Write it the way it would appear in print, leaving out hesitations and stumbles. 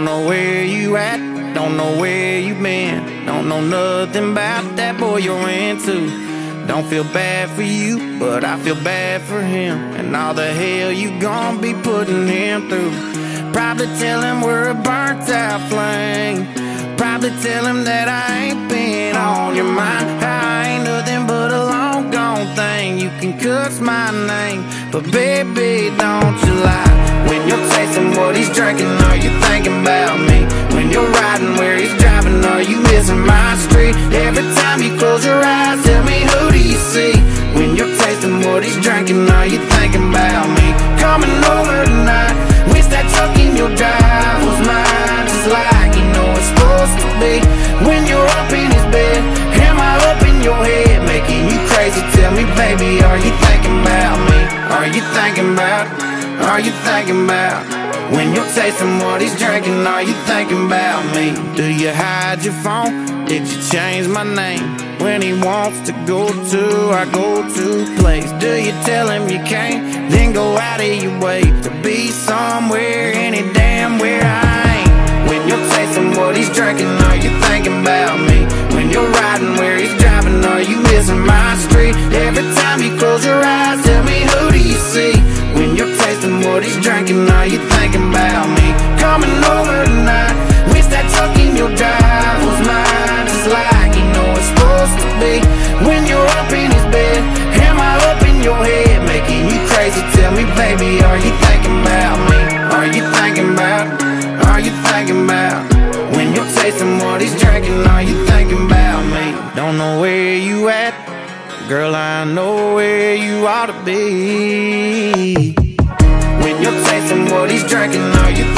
know where you at, don't know where you been, don't know nothing about that boy you're into. Don't feel bad for you, but I feel bad for him, and all the hell you gon' be putting him through. Probably tell him we're a burnt out flame, probably tell him that I ain't been on your mind. I ain't nothing but a long gone thing. You can cuss my name, but baby, don't you lie. When you're tasting what he's drinking, are you thinking about me? When you're riding where he's driving, are you missing my street? Every time you close your eyes, tell me, who do you see? When you're tasting what he's drinking, are you thinking about me? Coming over tonight, wish that truck in your drive was mine, just like you know it's supposed to be. When you're up in his bed, am I up in your head, making you crazy? Tell me, baby, are you thinking about me? Are you thinking about? Are you thinking about? When you're tasting what he's drinking, are you thinking about me? Do you hide your phone? Did you change my name? When he wants to go to our go-to place, do you tell him you can't, then go out of your way to be somewhere, any damn where I ain't? When you're tasting what he's drinking, are you thinking about me? When you're riding where he's driving, are you missing my street? Every time you close your eyes, tell me, who do you see? When you're tasting what he's drinking, are you thinking about me? Coming over tonight, wish that truck in your drive was mine, just like you know it's supposed to be. When you're up in his bed, am I up in your head, making you crazy? Tell me, baby, are you thinking about me? Are you thinking about? Are you thinking about? When you're tasting what he's drinking, are you thinking about me? Don't know where you at, girl, I know where you ought to be. When you're tasting what he's drinking, are you